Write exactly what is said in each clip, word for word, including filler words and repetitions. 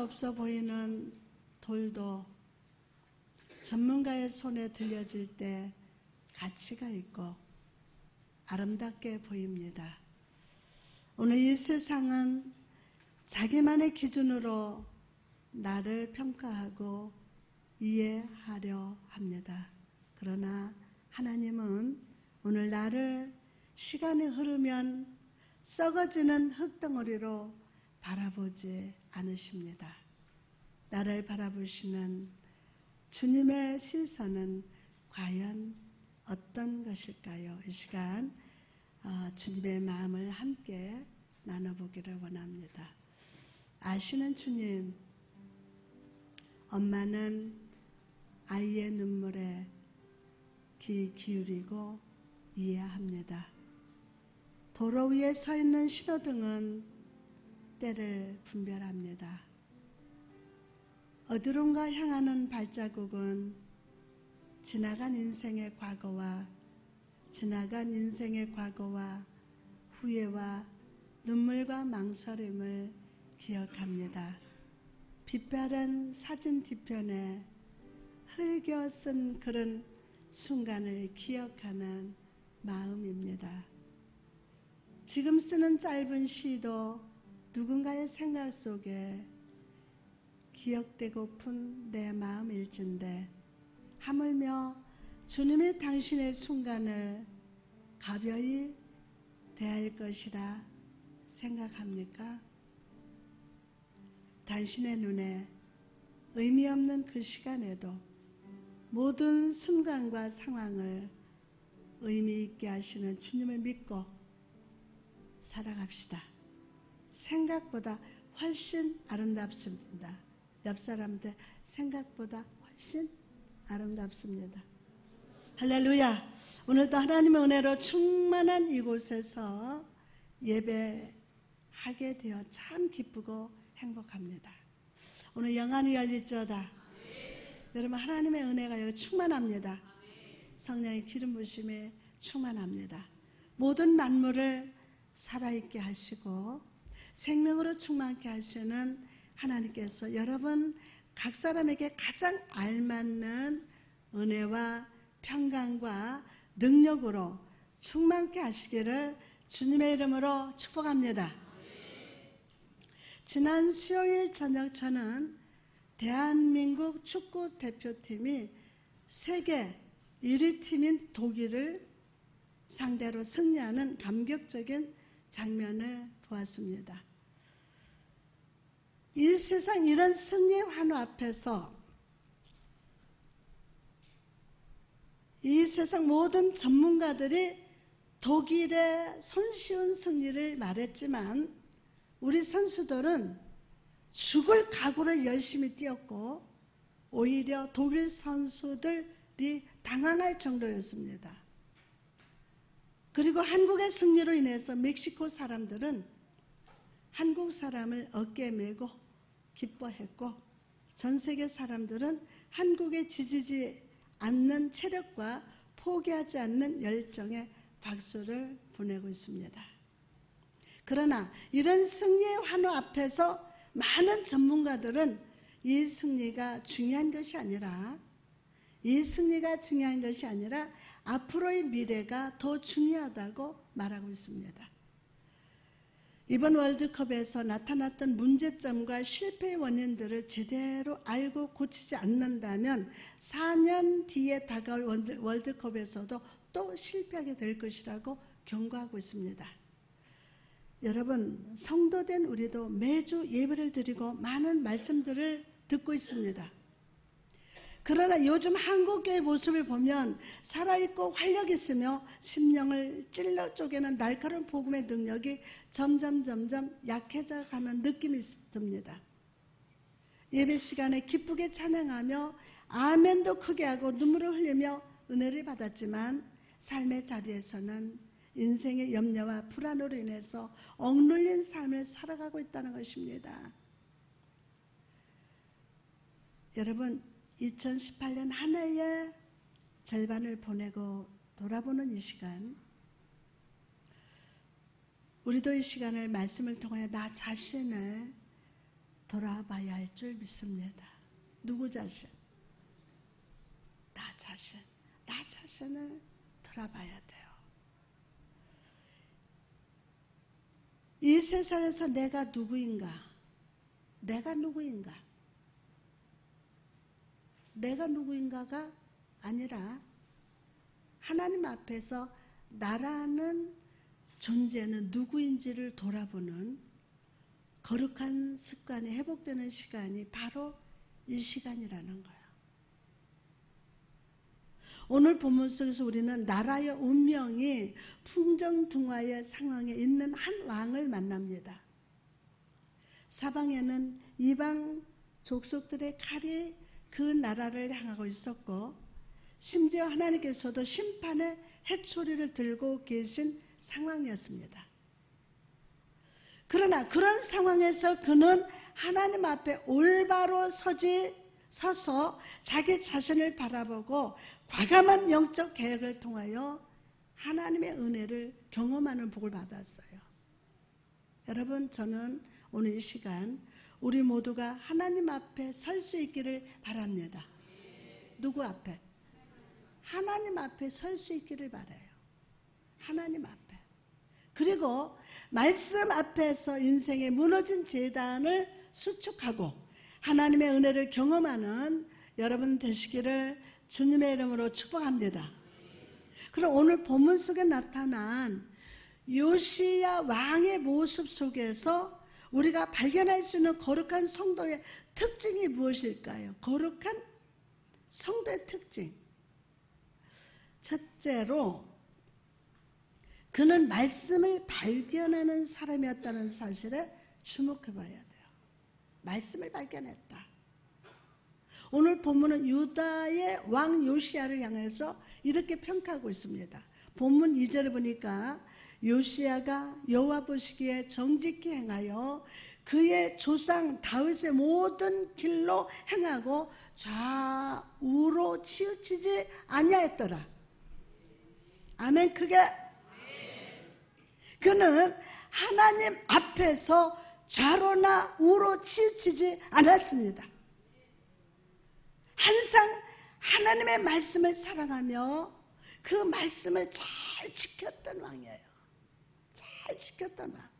없어 보이는 돌도 전문가의 손에 들려질 때 가치가 있고 아름답게 보입니다. 오늘 이 세상은 자기만의 기준으로 나를 평가하고 이해하려 합니다. 그러나 하나님은 오늘 나를 시간이 흐르면 썩어지는 흙덩어리로 바라보지 않으십니다. 나를 바라보시는 주님의 시선은 과연 어떤 것일까요? 이 시간 주님의 마음을 함께 나눠보기를 원합니다. 아시는 주님, 엄마는 아이의 눈물에 귀 기울이고 이해합니다. 도로 위에 서 있는 신호등은 때를 분별합니다. 어디론가 향하는 발자국은 지나간 인생의 과거와 지나간 인생의 과거와 후회와 눈물과 망설임을 기억합니다. 빛바랜 사진 뒤편에 흘겨 쓴 그런 순간을 기억하는 마음입니다. 지금 쓰는 짧은 시도 누군가의 생각 속에 기억되고픈 내 마음일진데 하물며 주님이 당신의 순간을 가벼이 대할 것이라 생각합니까? 당신의 눈에 의미 없는 그 시간에도 모든 순간과 상황을 의미 있게 하시는 주님을 믿고 살아갑시다. 생각보다 훨씬 아름답습니다. 옆 사람한테 생각보다 훨씬 아름답습니다. 할렐루야. 오늘도 하나님의 은혜로 충만한 이곳에서 예배하게 되어 참 기쁘고 행복합니다. 오늘 영안이 열릴지어다. 여러분, 하나님의 은혜가 여기 충만합니다. 성령의 기름 부심이 충만합니다. 모든 만물을 살아있게 하시고 생명으로 충만케 하시는 하나님께서 여러분 각 사람에게 가장 알맞는 은혜와 평강과 능력으로 충만케 하시기를 주님의 이름으로 축복합니다. 지난 수요일 저녁 저는 대한민국 축구 대표팀이 세계 일 위 팀인 독일을 상대로 승리하는 감격적인 장면을 보았습니다. 이 세상 이런 승리의 환호 앞에서 이 세상 모든 전문가들이 독일의 손쉬운 승리를 말했지만 우리 선수들은 죽을 각오를 열심히 뛰었고 오히려 독일 선수들이 당황할 정도였습니다. 그리고 한국의 승리로 인해서 멕시코 사람들은 한국 사람을 어깨에 메고 기뻐했고 전 세계 사람들은 한국에 지지지 않는 체력과 포기하지 않는 열정에 박수를 보내고 있습니다. 그러나 이런 승리의 환호 앞에서 많은 전문가들은 이 승리가 중요한 것이 아니라 이 승리가 중요한 것이 아니라 앞으로의 미래가 더 중요하다고 말하고 있습니다. 이번 월드컵에서 나타났던 문제점과 실패의 원인들을 제대로 알고 고치지 않는다면 사 년 뒤에 다가올 월드컵에서도 또 실패하게 될 것이라고 경고하고 있습니다. 여러분, 성도된 우리도 매주 예배를 드리고 많은 말씀들을 듣고 있습니다. 그러나 요즘 한국교회의 모습을 보면 살아있고 활력 있으며 심령을 찔러 쪼개는 날카로운 복음의 능력이 점점 점점 약해져 가는 느낌이 듭니다. 예배 시간에 기쁘게 찬양하며 아멘도 크게 하고 눈물을 흘리며 은혜를 받았지만 삶의 자리에서는 인생의 염려와 불안으로 인해서 억눌린 삶을 살아가고 있다는 것입니다. 여러분, 이천십팔 년 한 해의 절반을 보내고 돌아보는 이 시간, 우리도 이 시간을 말씀을 통해 나 자신을 돌아봐야 할 줄 믿습니다. 누구 자신? 나 자신. 나 자신을 돌아봐야 돼요. 이 세상에서 내가 누구인가? 내가 누구인가? 내가 누구인가가 아니라 하나님 앞에서 나라는 존재는 누구인지를 돌아보는 거룩한 습관이 회복되는 시간이 바로 이 시간이라는 거예요. 오늘 본문 속에서 우리는 나라의 운명이 풍정등화의 상황에 있는 한 왕을 만납니다. 사방에는 이방 족속들의 칼이 그 나라를 향하고 있었고, 심지어 하나님께서도 심판의 해초리를 들고 계신 상황이었습니다. 그러나 그런 상황에서 그는 하나님 앞에 올바로 서지 서서 자기 자신을 바라보고 과감한 영적 계획을 통하여 하나님의 은혜를 경험하는 복을 받았어요. 여러분, 저는 오늘 이 시간 우리 모두가 하나님 앞에 설 수 있기를 바랍니다. 누구 앞에? 하나님 앞에 설 수 있기를 바라요. 하나님 앞에. 그리고 말씀 앞에서 인생의 무너진 재단을 수축하고 하나님의 은혜를 경험하는 여러분 되시기를 주님의 이름으로 축복합니다. 그럼 오늘 본문 속에 나타난 요시야 왕의 모습 속에서 우리가 발견할 수 있는 거룩한 성도의 특징이 무엇일까요? 거룩한 성도의 특징. 첫째로 그는 말씀을 발견하는 사람이었다는 사실에 주목해 봐야 돼요. 말씀을 발견했다. 오늘 본문은 유다의 왕 요시야를 향해서 이렇게 평가하고 있습니다. 본문 이 절에 보니까 요시야가 여호와 보시기에 정직히 행하여 그의 조상 다윗의 모든 길로 행하고 좌우로 치우치지 아니하였더라. 아멘. 그게 그는 하나님 앞에서 좌로나 우로 치우치지 않았습니다. 항상 하나님의 말씀을 사랑하며 그 말씀을 잘 지켰던 왕이에요. 잘 지켰던 왕.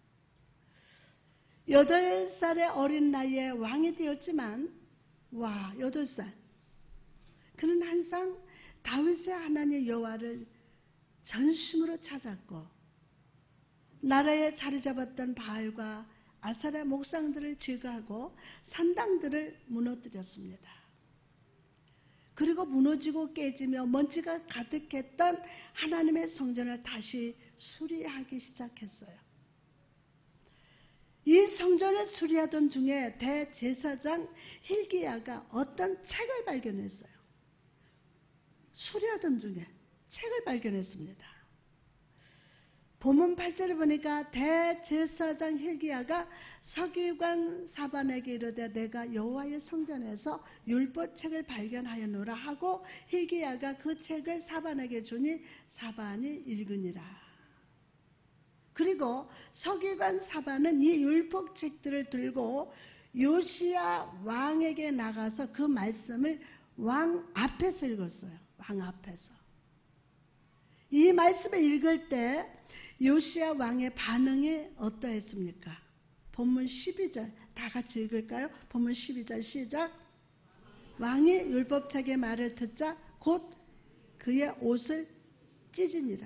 여덟 살의 어린 나이에 왕이 되었지만, 와, 여덟 살. 그는 항상 다윗의 하나님 여호와를 전심으로 찾았고, 나라에 자리 잡았던 바알과 아사랴 목상들을 제거하고 산당들을 무너뜨렸습니다. 그리고 무너지고 깨지며 먼지가 가득했던 하나님의 성전을 다시 수리하기 시작했어요. 이 성전을 수리하던 중에 대제사장 hil기야가 어떤 책을 발견했어요. 수리하던 중에 책을 발견했습니다. 본문 팔 절에 보니까 대제사장 hil기야가 서기관 사반에게 이르되 내가 여호와의 성전에서 율법책을 발견하였노라 하고 hil기야가 그 책을 사반에게 주니 사반이 읽으니라. 그리고 서기관 사반은 이 율법책들을 들고 요시야 왕에게 나가서 그 말씀을 왕 앞에서 읽었어요. 왕 앞에서. 이 말씀을 읽을 때 요시야 왕의 반응이 어떠했습니까? 본문 십이 절 다 같이 읽을까요? 본문 십이 절 시작. 왕이 율법책의 말을 듣자 곧 그의 옷을 찢으니라.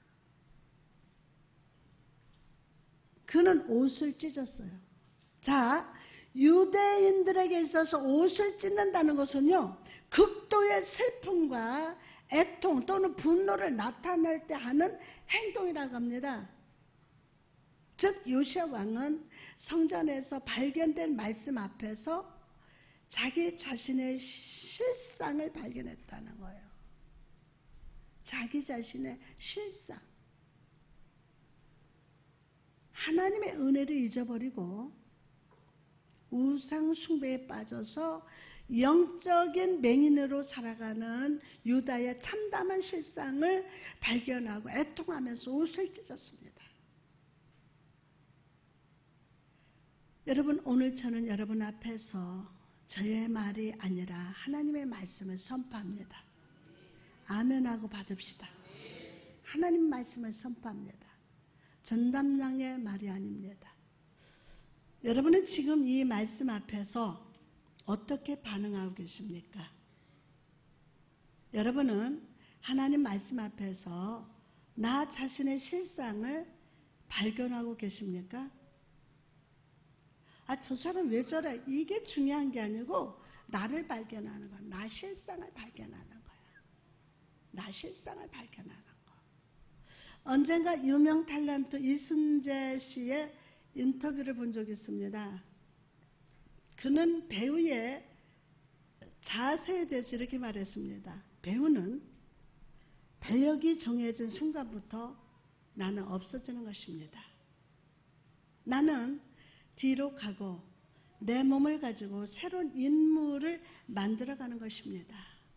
그는 옷을 찢었어요. 자, 유대인들에게 있어서 옷을 찢는다는 것은요, 극도의 슬픔과 애통 또는 분노를 나타낼 때 하는 행동이라고 합니다. 즉 요시야 왕은 성전에서 발견된 말씀 앞에서 자기 자신의 실상을 발견했다는 거예요. 자기 자신의 실상. 하나님의 은혜를 잊어버리고 우상 숭배에 빠져서 영적인 맹인으로 살아가는 유다의 참담한 실상을 발견하고 애통하면서 옷을 찢었습니다. 여러분, 오늘 저는 여러분 앞에서 저의 말이 아니라 하나님의 말씀을 선포합니다. 아멘하고 받읍시다. 하나님 말씀을 선포합니다. 전담장의 말이 아닙니다. 여러분은 지금 이 말씀 앞에서 어떻게 반응하고 계십니까? 여러분은 하나님 말씀 앞에서 나 자신의 실상을 발견하고 계십니까? 아, 저 사람 왜 저래? 이게 중요한 게 아니고 나를 발견하는 거야. 나 실상을 발견하는 거야. 나 실상을 발견하는 거. 언젠가 유명 탤런트 이순재 씨의 인터뷰를 본 적이 있습니다. 그는 배우의 자세에 대해서 이렇게 말했습니다. 배우는 배역이 정해진 순간부터 나는 없어지는 것입니다. 나는 뒤로 가고 내 몸을 가지고 새로운 인물을 만들어가는 것입니다.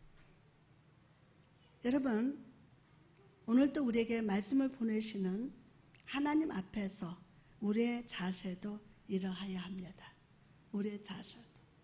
여러분, 오늘도 우리에게 말씀을 보내시는 하나님 앞에서 우리의 자세도 이러해야 합니다. 우리의 자세도.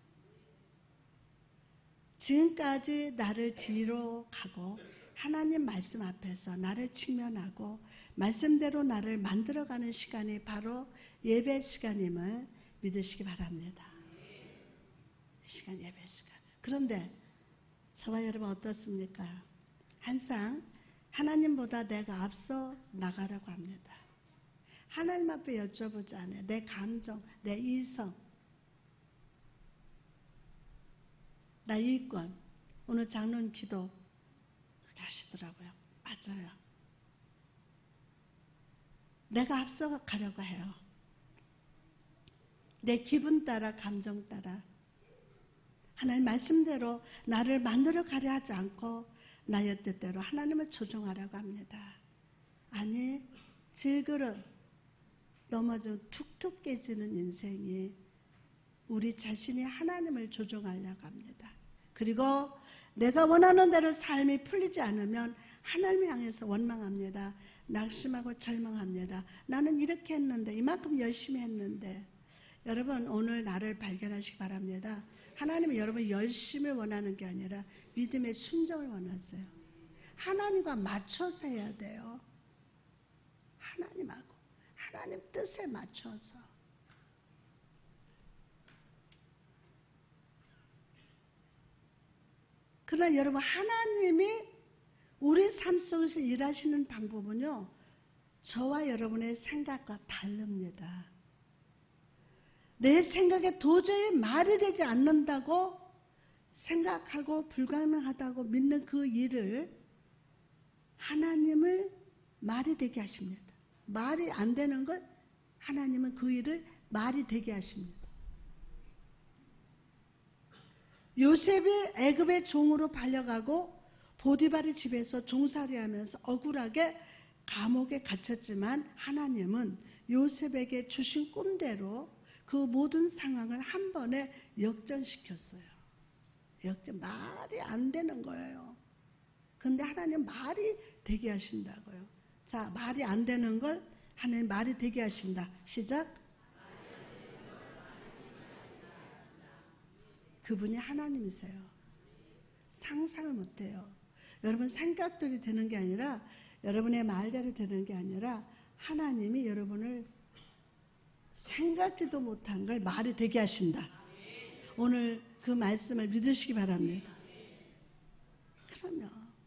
지금까지 나를 뒤로 가고 하나님 말씀 앞에서 나를 직면하고 말씀대로 나를 만들어가는 시간이 바로 예배 시간임을 믿으시기 바랍니다. 시간, 예배 시간. 그런데 저와 여러분 어떻습니까? 항상 하나님보다 내가 앞서 나가려고 합니다. 하나님 앞에 여쭤보지 않아요. 내 감정, 내 이성, 나 이권. 오늘 장로님 기도 하시더라고요. 맞아요. 내가 앞서 가려고 해요. 내 기분 따라, 감정 따라. 하나님 말씀대로 나를 만들어 가려 하지 않고 나의 뜻대로 하나님을 조종하려고 합니다. 아니, 질그릇 넘어져 툭툭 깨지는 인생이 우리 자신이 하나님을 조종하려고 합니다. 그리고 내가 원하는 대로 삶이 풀리지 않으면 하나님을 향해서 원망합니다. 낙심하고 절망합니다. 나는 이렇게 했는데, 이만큼 열심히 했는데. 여러분, 오늘 나를 발견하시기 바랍니다. 하나님은 여러분 열심을 원하는 게 아니라 믿음의 순종을 원하세요. 하나님과 맞춰서 해야 돼요. 하나님하고 하나님 뜻에 맞춰서. 그러나 여러분, 하나님이 우리 삶 속에서 일하시는 방법은요, 저와 여러분의 생각과 다릅니다. 내 생각에 도저히 말이 되지 않는다고 생각하고 불가능하다고 믿는 그 일을 하나님을 말이 되게 하십니다. 말이 안 되는 걸 하나님은 그 일을 말이 되게 하십니다. 요셉이 애굽의 종으로 팔려가고 보디발의 집에서 종살이하면서 억울하게 감옥에 갇혔지만 하나님은 요셉에게 주신 꿈대로 그 모든 상황을 한 번에 역전시켰어요. 역전, 말이 안 되는 거예요. 근데 하나님 말이 되게 하신다고요. 자, 말이 안 되는 걸 하나님 말이 되게 하신다. 시작. 그분이 하나님이세요. 상상을 못해요. 여러분 생각들이 되는 게 아니라, 여러분의 말대로 되는 게 아니라 하나님이 여러분을 생각지도 못한 걸 말이 되게 하신다. 오늘 그 말씀을 믿으시기 바랍니다. 그러면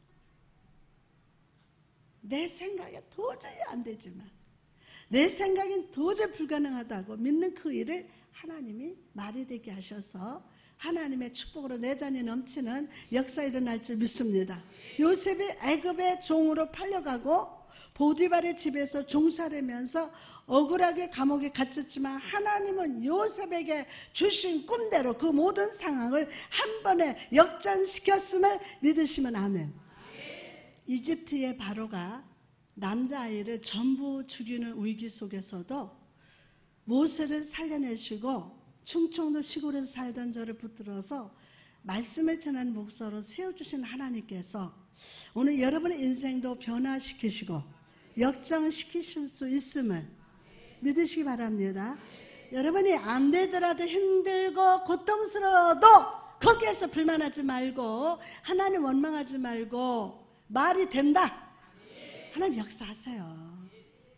내 생각에 도저히 안 되지만, 내 생각엔 도저히 불가능하다고 믿는 그 일을 하나님이 말이 되게 하셔서 하나님의 축복으로 내 잔이 넘치는 역사 일어날 줄 믿습니다. 요셉이 애굽의 종으로 팔려가고 보디발의 집에서 종살이면서 억울하게 감옥에 갇혔지만 하나님은 요셉에게 주신 꿈대로 그 모든 상황을 한 번에 역전시켰음을 믿으시면 아멘. 이집트의 바로가 남자아이를 전부 죽이는 위기 속에서도 모세를 살려내시고 충청도 시골에서 살던 저를 붙들어서 말씀을 전하는 목사로 세워주신 하나님께서 오늘 여러분의 인생도 변화시키시고 역정시키실 수 있음을 믿으시기 바랍니다. 여러분이 안 되더라도 힘들고 고통스러워도 거기에서 불만하지 말고 하나님 원망하지 말고 말이 된다. 하나님 역사하세요.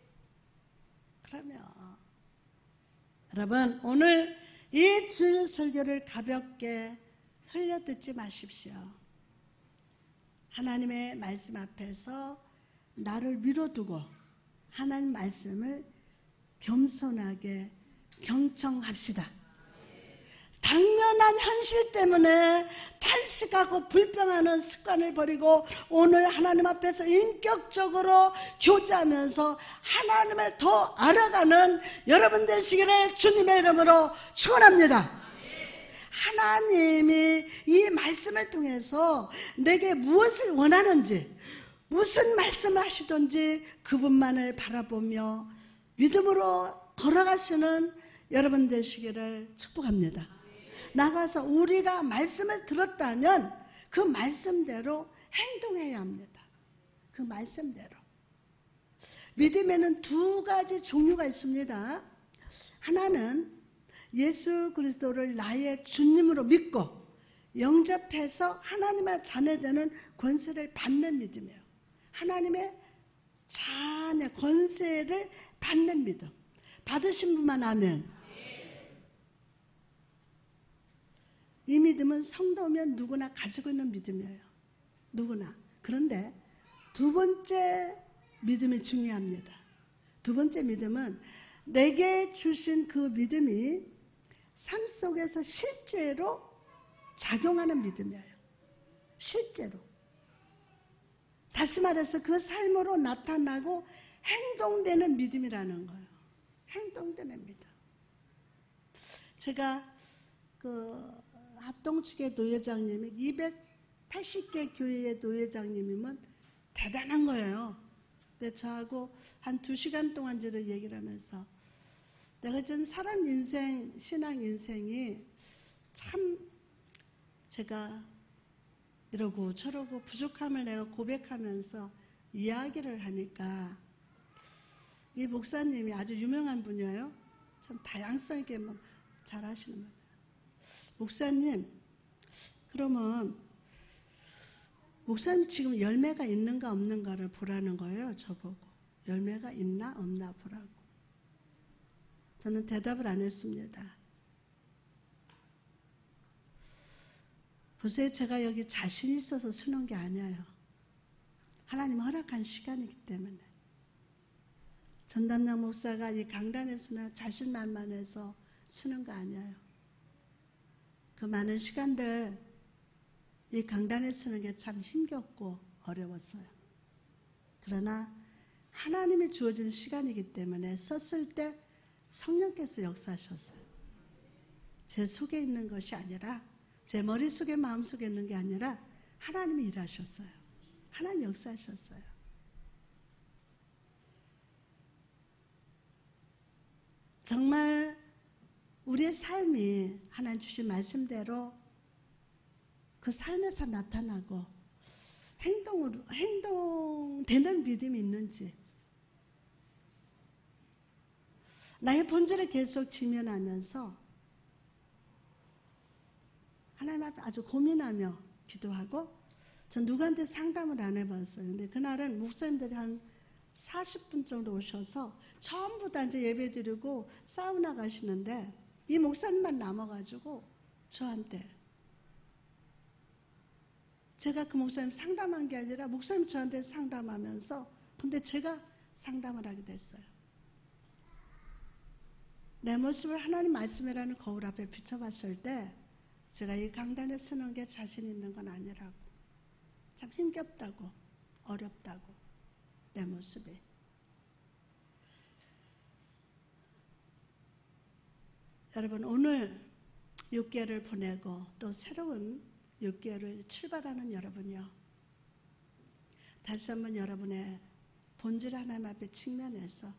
그러면 여러분 오늘 이 주일 설교를 가볍게 흘려 듣지 마십시오. 하나님의 말씀 앞에서 나를 밀어두고 하나님 말씀을 겸손하게 경청합시다. 당면한 현실 때문에 탄식하고 불평하는 습관을 버리고 오늘 하나님 앞에서 인격적으로 교제하면서 하나님을 더 알아가는 여러분 되시기를 주님의 이름으로 축원합니다. 하나님이 이 말씀을 통해서 내게 무엇을 원하는지 무슨 말씀을 하시든지 그분만을 바라보며 믿음으로 걸어가시는 여러분 되시기를 축복합니다. 나가서 우리가 말씀을 들었다면 그 말씀대로 행동해야 합니다. 그 말씀대로. 믿음에는 두 가지 종류가 있습니다. 하나는 예수 그리스도를 나의 주님으로 믿고 영접해서 하나님의 자녀되는 권세를 받는 믿음이에요. 하나님의 자녀 권세를 받는 믿음. 받으신 분만 아멘. 이 믿음은 성도면 누구나 가지고 있는 믿음이에요. 누구나. 그런데 두 번째 믿음이 중요합니다. 두 번째 믿음은 내게 주신 그 믿음이 삶 속에서 실제로 작용하는 믿음이에요. 실제로. 다시 말해서 그 삶으로 나타나고 행동되는 믿음이라는 거예요. 행동되는 믿음. 제가 그 합동측의 노회장님이 이백팔십 개 교회의 노회장님이면 대단한 거예요. 근데 저하고 한 두 시간 동안 저를 얘기를 하면서 내가 전 사람 인생, 신앙 인생이 참 제가 이러고 저러고 부족함을 내가 고백하면서 이야기를 하니까 이 목사님이 아주 유명한 분이에요. 참 다양성 있게 뭐 잘하시는 분이에요. 목사님, 그러면 목사님 지금 열매가 있는가 없는가를 보라는 거예요. 저보고. 열매가 있나 없나 보라고. 저는 대답을 안 했습니다. 보세요. 제가 여기 자신 있어서 쓰는 게 아니에요. 하나님 허락한 시간이기 때문에. 전담양 목사가 이 강단에서나 자신만만해서 쓰는 거 아니에요. 그 많은 시간들 이 강단에 쓰는 게 참 힘겹고 어려웠어요. 그러나 하나님이 주어진 시간이기 때문에 썼을 때 성령께서 역사하셨어요. 제 속에 있는 것이 아니라 제 머릿속에 마음속에 있는 게 아니라 하나님이 일하셨어요. 하나님 역사하셨어요. 정말 우리의 삶이 하나님 주신 말씀대로 그 삶에서 나타나고 행동으로, 행동되는 믿음이 있는지 나의 본질을 계속 지면하면서 하나님 앞에 아주 고민하며 기도하고 전 누구한테 상담을 안 해봤어요. 근데 그날은 목사님들이 한 사십 분 정도 오셔서 전부 다 이제 예배 드리고 사우나 가시는데 이 목사님만 남아가지고 저한테 제가 그 목사님 상담한 게 아니라 목사님 저한테 상담하면서 근데 제가 상담을 하게 됐어요. 내 모습을 하나님 말씀이라는 거울 앞에 비춰봤을 때 제가 이 강단에 서는 게 자신 있는 건 아니라고. 참 힘겹다고, 어렵다고, 내 모습이. 여러분 오늘 육 개월을 보내고 또 새로운 육 개월을 출발하는 여러분이요. 다시 한번 여러분의 본질 하나님 앞에 직면해서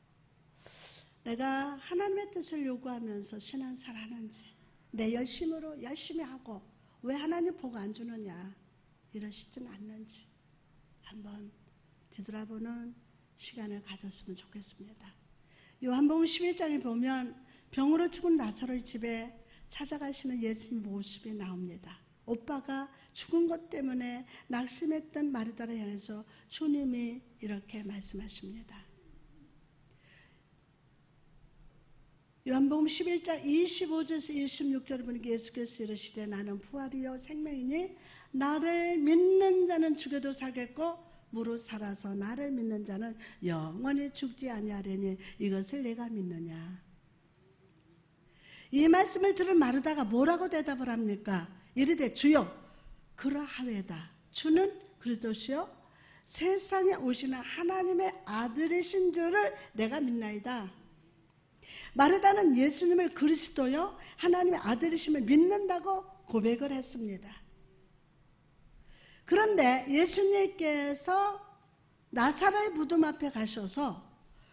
내가 하나님의 뜻을 요구하면서 신앙생활 하는지 내 열심으로 열심히 하고 왜 하나님 복 안 주느냐 이러시진 않는지 한번 뒤돌아보는 시간을 가졌으면 좋겠습니다. 요한복음 십일 장에 보면 병으로 죽은 나사로의 집에 찾아가시는 예수님 모습이 나옵니다. 오빠가 죽은 것 때문에 낙심했던 마르다를 향해서 주님이 이렇게 말씀하십니다. 요한복음 십일 장 이십오 절에서 이십육 절을 보니까 예수께서 이르시되 나는 부활이요 생명이니 나를 믿는 자는 죽어도 살겠고 무릇 살아서 나를 믿는 자는 영원히 죽지 아니하리니 이것을 내가 믿느냐. 이 말씀을 들은 마르다가 뭐라고 대답을 합니까? 이르되 주여 그러하외다. 주는 그리스도시요 세상에 오시는 하나님의 아들이신 줄을 내가 믿나이다. 마르다는 예수님을 그리스도요 하나님의 아들이심을 믿는다고 고백을 했습니다. 그런데 예수님께서 나사로의 무덤 앞에 가셔서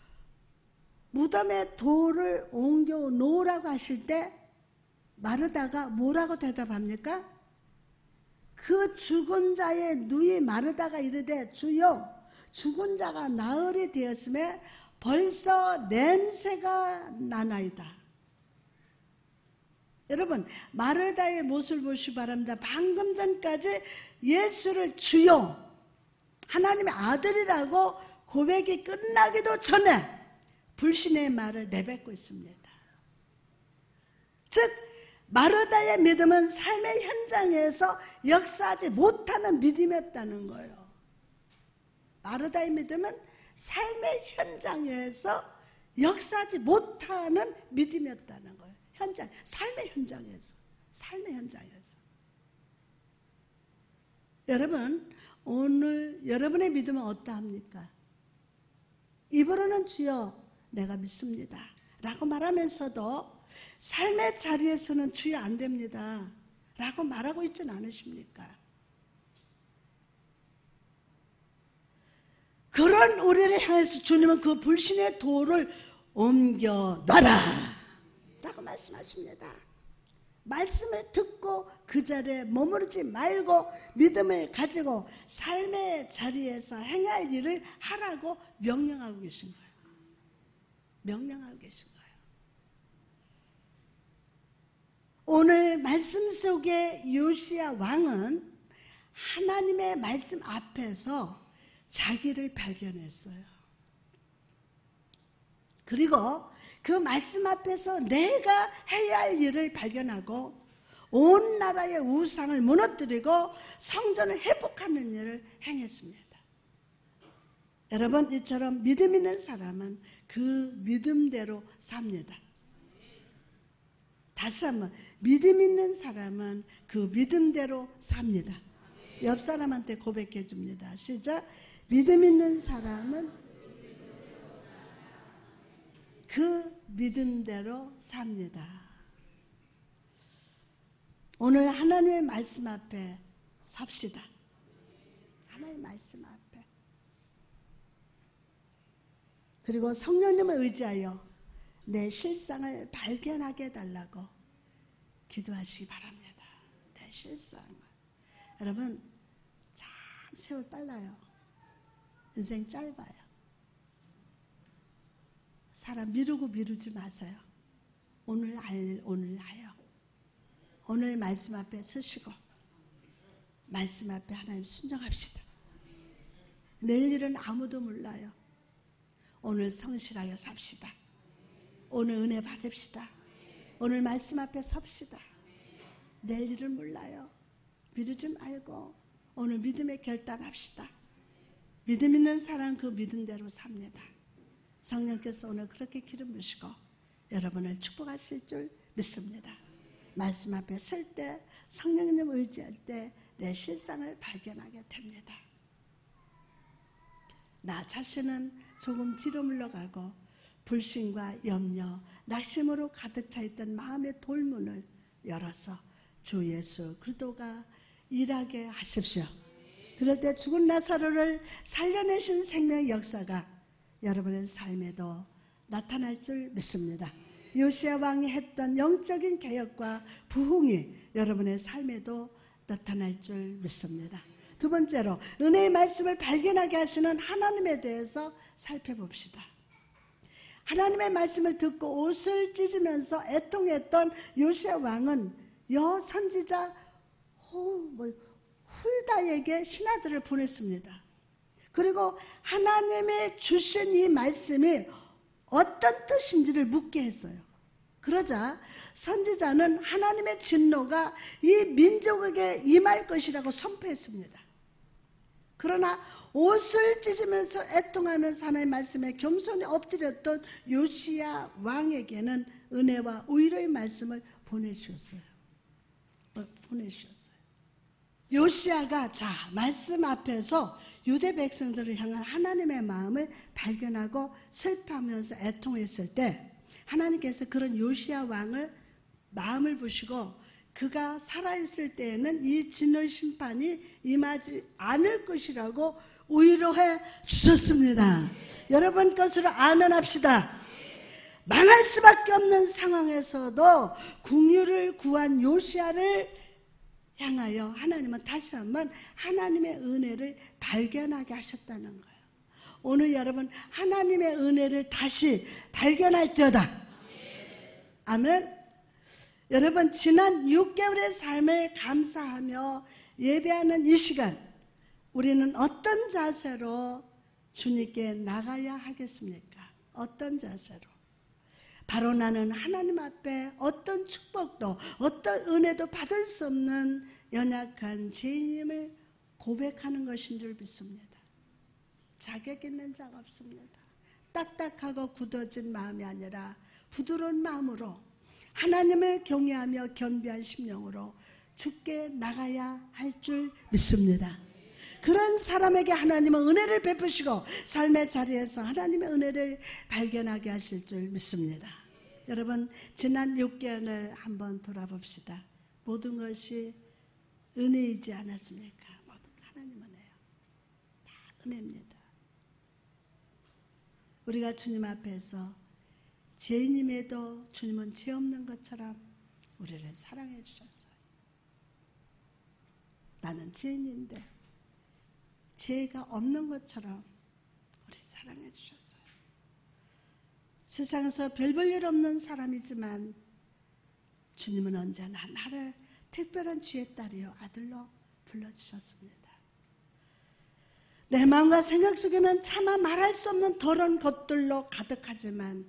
무덤에 돌을 옮겨 놓으라고 하실 때 마르다가 뭐라고 대답합니까? 그 죽은 자의 누이 마르다가 이르되 주여 죽은 자가 나흘이 되었음에 벌써 냄새가 나나이다. 여러분 마르다의 모습을 보시기 바랍니다. 방금 전까지 예수를 주여 하나님의 아들이라고 고백이 끝나기도 전에 불신의 말을 내뱉고 있습니다. 즉 마르다의 믿음은 삶의 현장에서 역사하지 못하는 믿음이었다는 거예요. 마르다의 믿음은 삶의 현장에서 역사하지 못하는 믿음이었다는 거예요. 현장, 삶의 현장에서, 삶의 현장에서. 여러분, 오늘 여러분의 믿음은 어떠합니까? 입으로는 주여 내가 믿습니다 라고 말하면서도 삶의 자리에서는 주여 안 됩니다 라고 말하고 있지는 않으십니까? 그런 우리를 향해서 주님은 그 불신의 돌을 옮겨 놔라 라고 말씀하십니다. 말씀을 듣고 그 자리에 머무르지 말고 믿음을 가지고 삶의 자리에서 행할 일을 하라고 명령하고 계신 거예요. 명령하고 계신 거예요. 오늘 말씀 속에 요시야 왕은 하나님의 말씀 앞에서 자기를 발견했어요. 그리고 그 말씀 앞에서 내가 해야 할 일을 발견하고 온 나라의 우상을 무너뜨리고 성전을 회복하는 일을 행했습니다. 여러분 이처럼 믿음 있는 사람은 그 믿음대로 삽니다. 다시 한번 믿음 있는 사람은 그 믿음대로 삽니다. 옆 사람한테 고백해 줍니다. 시작. 믿음 있는 사람은 그 믿음대로 삽니다. 오늘 하나님의 말씀 앞에 삽시다. 하나님의 말씀 앞에. 그리고 성령님을 의지하여 내 실상을 발견하게 해달라고 기도하시기 바랍니다. 내 실상을. 여러분 참 세월 빨라요. 인생 짧아요. 사람 미루고 미루지 마세요. 오늘 알, 오늘 하여. 오늘 말씀 앞에 서시고 말씀 앞에 하나님 순종합시다. 내일 일은 아무도 몰라요. 오늘 성실하게 삽시다. 오늘 은혜 받읍시다. 오늘 말씀 앞에 섭시다. 내일 일은 몰라요. 미루지 말고 오늘 믿음의 결단합시다. 믿음 있는 사람 그 믿음대로 삽니다. 성령께서 오늘 그렇게 기름 부으시고 여러분을 축복하실 줄 믿습니다. 말씀 앞에 설 때 성령님 의지할 때 내 실상을 발견하게 됩니다. 나 자신은 조금 뒤로 물러가고 불신과 염려, 낙심으로 가득 차 있던 마음의 돌문을 열어서 주 예수 그리스도가 일하게 하십시오. 그럴 때 죽은 나사로를 살려내신 생명의 역사가 여러분의 삶에도 나타날 줄 믿습니다. 요시야 왕이 했던 영적인 개혁과 부흥이 여러분의 삶에도 나타날 줄 믿습니다. 두 번째로 은혜의 말씀을 발견하게 하시는 하나님에 대해서 살펴봅시다. 하나님의 말씀을 듣고 옷을 찢으면서 애통했던 요시야 왕은 여 선지자 호, 뭐, 훌다에게 신하들을 보냈습니다. 그리고 하나님의 주신 이 말씀이 어떤 뜻인지를 묻게 했어요. 그러자 선지자는 하나님의 진노가 이 민족에게 임할 것이라고 선포했습니다. 그러나 옷을 찢으면서 애통하면서 하나님의 말씀에 겸손히 엎드렸던 요시야 왕에게는 은혜와 위로의 말씀을 보내주셨어요. 보내주셨어요. 요시야가 자 말씀 앞에서 유대 백성들을 향한 하나님의 마음을 발견하고 슬퍼하면서 애통했을 때 하나님께서 그런 요시야 왕을 마음을 보시고 그가 살아있을 때에는 이 진노의 심판이 임하지 않을 것이라고 위로해 주셨습니다. 여러분 것으로 아멘합시다. 망할 수밖에 없는 상황에서도 긍휼을 구한 요시야를 향하여 하나님은 다시 한번 하나님의 은혜를 발견하게 하셨다는 거예요. 오늘 여러분 하나님의 은혜를 다시 발견할지어다. 아멘. 여러분 지난 육 개월의 삶을 감사하며 예배하는 이 시간 우리는 어떤 자세로 주님께 나가야 하겠습니까? 어떤 자세로? 바로 나는 하나님 앞에 어떤 축복도 어떤 은혜도 받을 수 없는 연약한 죄인임을 고백하는 것인 줄 믿습니다. 자격 있는 자가 없습니다. 딱딱하고 굳어진 마음이 아니라 부드러운 마음으로 하나님을 경외하며 겸비한 심령으로 주께 나가야 할 줄 믿습니다. 그런 사람에게 하나님은 은혜를 베푸시고 삶의 자리에서 하나님의 은혜를 발견하게 하실 줄 믿습니다. 여러분 지난 육 개월을 한번 돌아봅시다. 모든 것이 은혜이지 않았습니까? 모든 하나님 은혜요. 다 은혜입니다. 우리가 주님 앞에서 죄인임에도 주님은 죄 없는 것처럼 우리를 사랑해 주셨어요. 나는 죄인인데 죄가 없는 것처럼 우리 사랑해 주셨어요. 세상에서 별 볼 일 없는 사람이지만 주님은 언제나 나를 특별한 주의 딸이요 아들로 불러주셨습니다. 내 마음과 생각 속에는 차마 말할 수 없는 더러운 것들로 가득하지만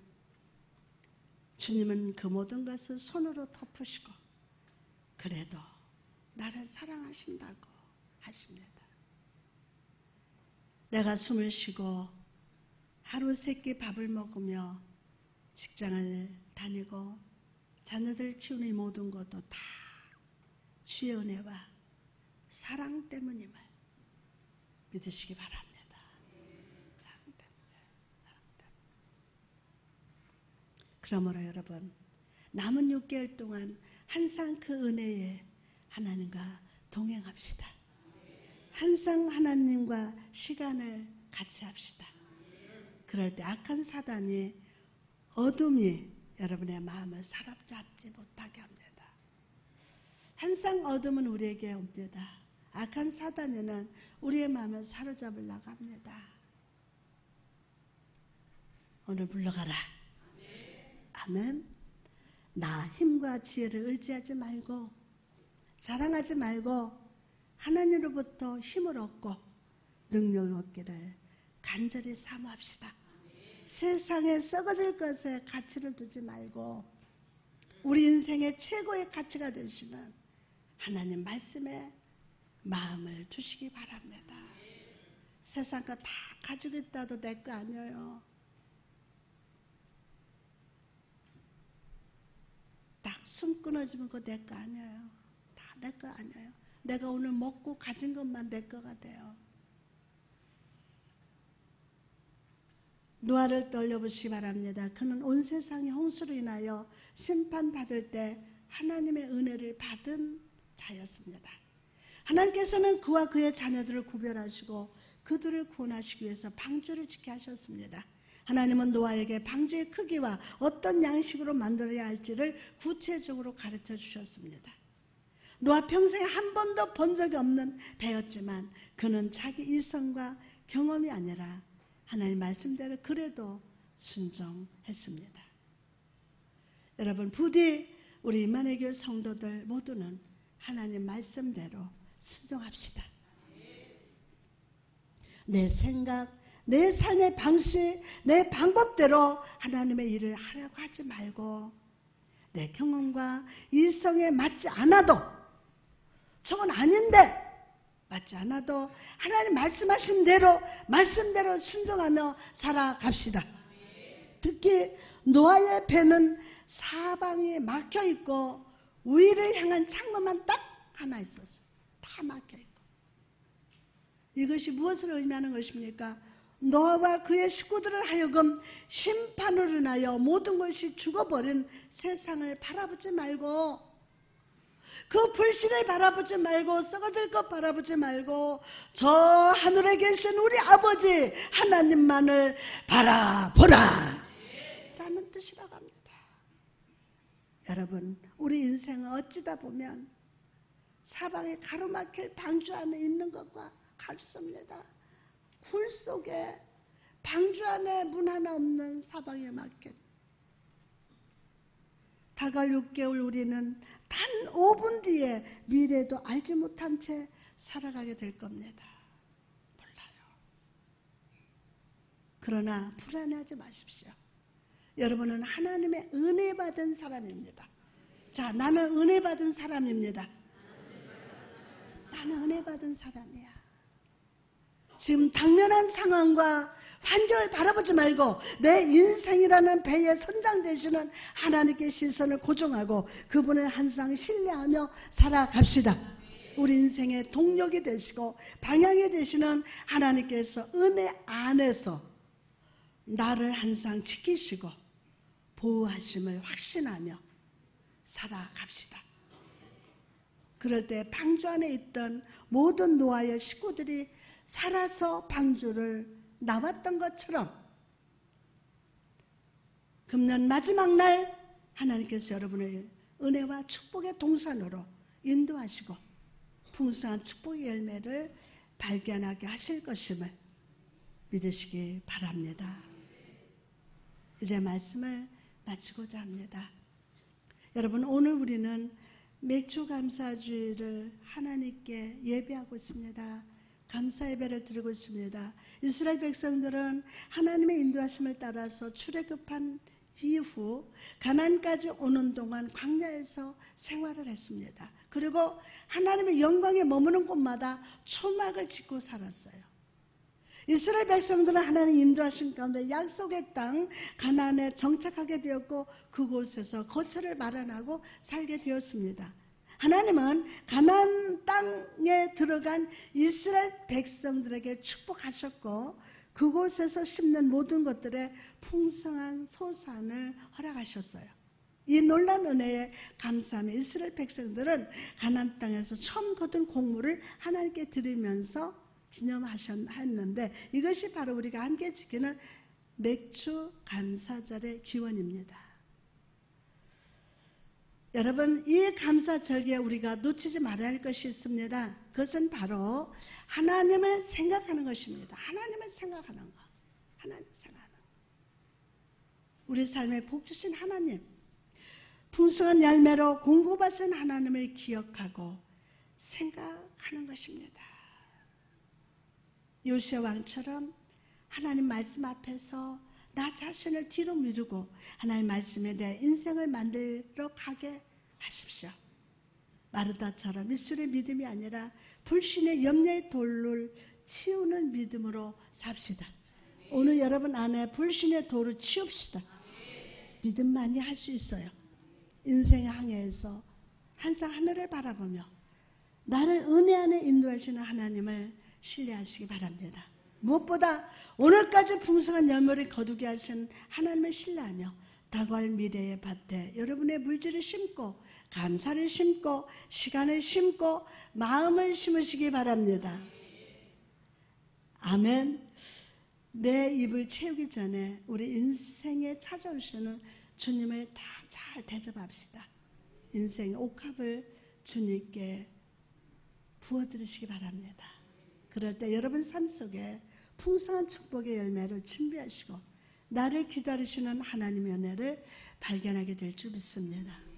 주님은 그 모든 것을 손으로 덮으시고 그래도 나를 사랑하신다고 하십니다. 내가 숨을 쉬고 하루 세 끼 밥을 먹으며 직장을 다니고 자녀들 키우는 이 모든 것도 다 주의 은혜와 사랑 때문임을 믿으시기 바랍니다. 사랑 때문에, 사랑 때문에. 그러므로 여러분 남은 육 개월 동안 항상 그 은혜에 하나님과 동행합시다. 항상 하나님과 시간을 같이 합시다. 그럴 때 악한 사단이 어둠이 여러분의 마음을 사로잡지 못하게 합니다. 항상 어둠은 우리에게 옵니다. 악한 사단에는 우리의 마음을 사로잡으려고 합니다. 오늘 물러가라. 아멘. 나 힘과 지혜를 의지하지 말고 자랑하지 말고 하나님으로부터 힘을 얻고 능력을 얻기를 간절히 사모합시다. 세상에 썩어질 것에 가치를 두지 말고 우리 인생의 최고의 가치가 되시는 하나님 말씀에 마음을 두시기 바랍니다. 세상 거 다 가지고 있다도 내 거 아니에요. 딱 숨 끊어지면 그거 내 거 아니에요. 다 내 거 아니에요. 내가 오늘 먹고 가진 것만 내 거가 돼요. 노아를 떠올려보시기 바랍니다. 그는 온 세상이 홍수로 인하여 심판받을 때 하나님의 은혜를 받은 자였습니다. 하나님께서는 그와 그의 자녀들을 구별하시고 그들을 구원하시기 위해서 방주를 짓게 하셨습니다. 하나님은 노아에게 방주의 크기와 어떤 양식으로 만들어야 할지를 구체적으로 가르쳐 주셨습니다. 노아 평생에 한 번도 본 적이 없는 배였지만 그는 자기 이성과 경험이 아니라 하나님 말씀대로 그래도 순종했습니다. 여러분, 부디 우리 임마누엘 교회 성도들 모두는 하나님 말씀대로 순종합시다. 내 생각, 내 삶의 방식, 내 방법대로 하나님의 일을 하려고 하지 말고 내 경험과 이성에 맞지 않아도, 저건 아닌데 맞지 않아도 하나님 말씀하신 대로 말씀대로 순종하며 살아갑시다. 특히 노아의 배는 사방이 막혀있고 위를 향한 창문만 딱 하나 있었어요. 다 막혀있고. 이것이 무엇을 의미하는 것입니까? 노아와 그의 식구들을 하여금 심판으로 인하여 모든 것이 죽어버린 세상을 바라보지 말고, 그 불신을 바라보지 말고, 썩어질 것 바라보지 말고 저 하늘에 계신 우리 아버지 하나님만을 바라보라 라는 뜻이라고 합니다. 여러분, 우리 인생은 어찌다 보면 사방에 가로막힐 방주 안에 있는 것과 같습니다. 굴 속에 방주 안에 문 하나 없는 사방에 막힌, 다가올 육 개월 우리는 단 오 분 뒤에 미래도 알지 못한 채 살아가게 될 겁니다. 몰라요. 그러나 불안해하지 마십시오. 여러분은 하나님의 은혜 받은 사람입니다. 자, 나는 은혜 받은 사람입니다. 나는 은혜 받은 사람이야. 지금 당면한 상황과 환경을 바라보지 말고 내 인생이라는 배에 선장되시는 하나님께 시선을 고정하고 그분을 항상 신뢰하며 살아갑시다. 우리 인생의 동력이 되시고 방향이 되시는 하나님께서 은혜 안에서 나를 항상 지키시고 보호하심을 확신하며 살아갑시다. 그럴 때 방주 안에 있던 모든 노아의 식구들이 살아서 방주를 나왔던 것처럼 금년 마지막 날 하나님께서 여러분을 은혜와 축복의 동산으로 인도하시고 풍성한 축복의 열매를 발견하게 하실 것임을 믿으시기 바랍니다. 이제 말씀을 마치고자 합니다. 여러분, 오늘 우리는 맥주 감사주일을 하나님께 예배하고 있습니다. 감사 예배를 드리고 있습니다. 이스라엘 백성들은 하나님의 인도하심을 따라서 출애굽한 이후 가나안까지 오는 동안 광야에서 생활을 했습니다. 그리고 하나님의 영광에 머무는 곳마다 초막을 짓고 살았어요. 이스라엘 백성들은 하나님 인도하신 가운데 약속의 땅 가나안에 정착하게 되었고 그곳에서 거처를 마련하고 살게 되었습니다. 하나님은 가나안 땅에 들어간 이스라엘 백성들에게 축복하셨고 그곳에서 심는 모든 것들에 풍성한 소산을 허락하셨어요. 이 놀라운 은혜에 감사하며 이스라엘 백성들은 가나안 땅에서 처음 거둔 곡물을 하나님께 드리면서 기념하셨는데 이것이 바로 우리가 함께 지키는 맥주 감사절의 기원입니다. 여러분, 이 감사절기에 우리가 놓치지 말아야 할 것이 있습니다. 그것은 바로 하나님을 생각하는 것입니다. 하나님을 생각하는 것. 하나님을 생각하는 것. 우리 삶에 복 주신 하나님, 풍성한 열매로 공급하신 하나님을 기억하고 생각하는 것입니다. 요시야 왕처럼 하나님 말씀 앞에서 나 자신을 뒤로 미루고 하나님 말씀에 대해 인생을 만들어 가게 하십시오. 마르다처럼 미술의 믿음이 아니라 불신의 염려의 돌을 치우는 믿음으로 삽시다. 오늘 여러분 안에 불신의 돌을 치웁시다. 믿음만이 할 수 있어요. 인생의 항해에서 항상 하늘을 바라보며 나를 은혜 안에 인도하시는 하나님을 신뢰하시기 바랍니다. 무엇보다 오늘까지 풍성한 열매를 거두게 하신 하나님을 신뢰하며 다가올 미래의 밭에 여러분의 물질을 심고 감사를 심고 시간을 심고 마음을 심으시기 바랍니다. 아멘. 내 입을 채우기 전에 우리 인생에 찾아오시는 주님을 다 잘 대접합시다. 인생의 옥합을 주님께 부어드리시기 바랍니다. 그럴 때 여러분 삶 속에 풍성한 축복의 열매를 준비하시고 나를 기다리시는 하나님의 은혜를 발견하게 될 줄 믿습니다.